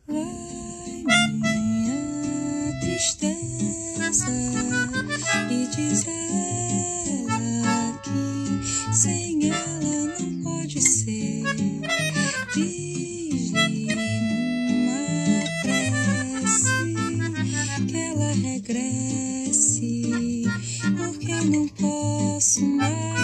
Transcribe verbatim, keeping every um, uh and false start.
Vai minha tristeza e diz a ela que sem ela não pode ser. Diz-lhe numa prece que ela regresse, porque eu não posso mais.